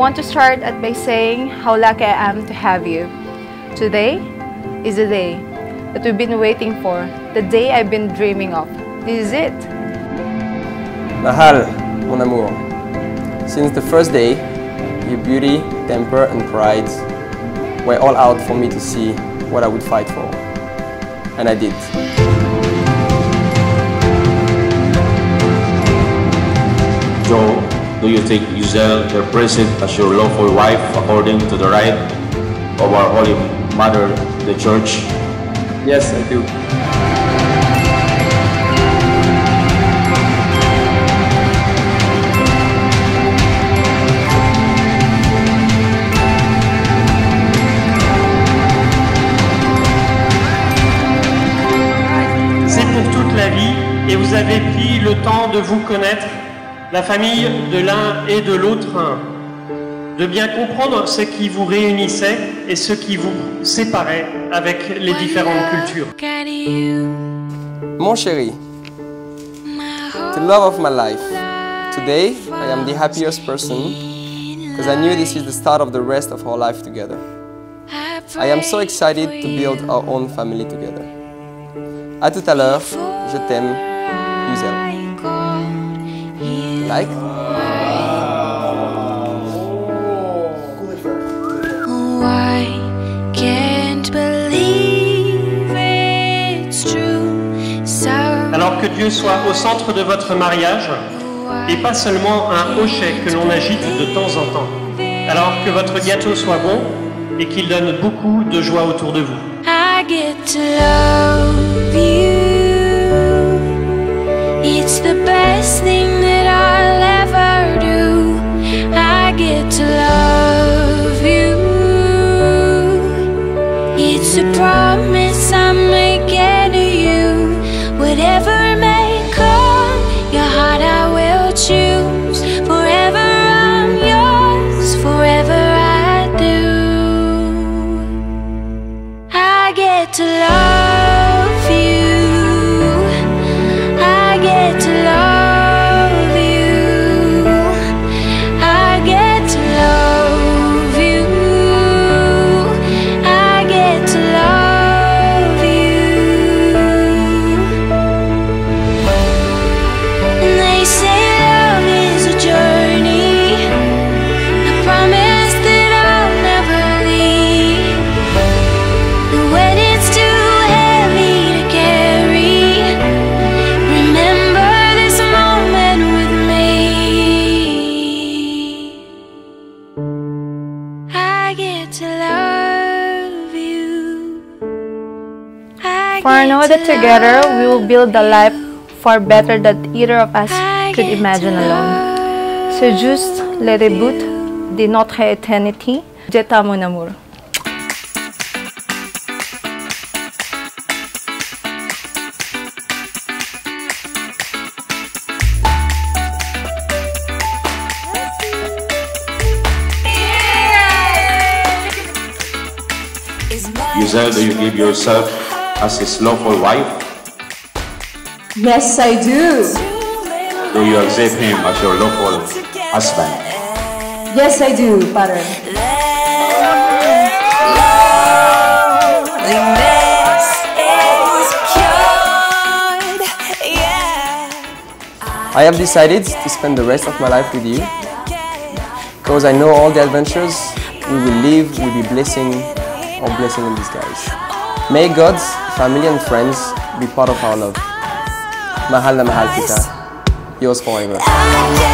want to start by saying how lucky I am to have you. Today is the day that we've been waiting for, the day I've been dreaming of. This is it. Mahal, mon amour, since the first day, your beauty, temper and pride were all out for me to see what I would fight for. And I did. Joe, do you take Giselle represent as your lawful wife according to the right of our Holy Mother, the Church? Yes, I do. C'est pour toute la vie et vous avez pris le temps de vous connaître, la famille de l'un et de l'autre, de bien comprendre ce qui vous réunissait et ce qui vous séparait avec les différentes cultures. Mon chéri, the love of my life, today I am the happiest person because I knew this is the start of the rest of our life together. I am so excited to build our own family together. À tout à l'heure, je t'aime, Giselle. Like? Alors que Dieu soit au centre de votre mariage et pas seulement un hochet que l'on agite de temps en temps. Alors que votre gâteau soit bon et qu'il donne beaucoup de joie autour de vous. I get to love you. It's the best thing that I'll ever do. I get to love you. It's a promise I'm making to you. Whatever may come, your heart I will choose. Forever I'm yours, forever I do. I get to love you. I get to love you. I get to love you. I get to love you. And they say love is a journey. I promise that I'll never leave. And when it's too heavy to carry, remember this moment with me. I get to love you. For I know that together we will build a life far better than either of us could imagine alone. C'est juste le début de notre éternité. Je t'aime, mon amour. Giselle, do you give yourself as his lawful wife? Yes, I do. Do you accept him as your lawful husband? Yes, I do, Father. I have decided to spend the rest of my life with you because I know all the adventures we will live will be blessing or blessing in disguise. May God, family and friends be part of our love. Mahal na mahal kita. Yours forever.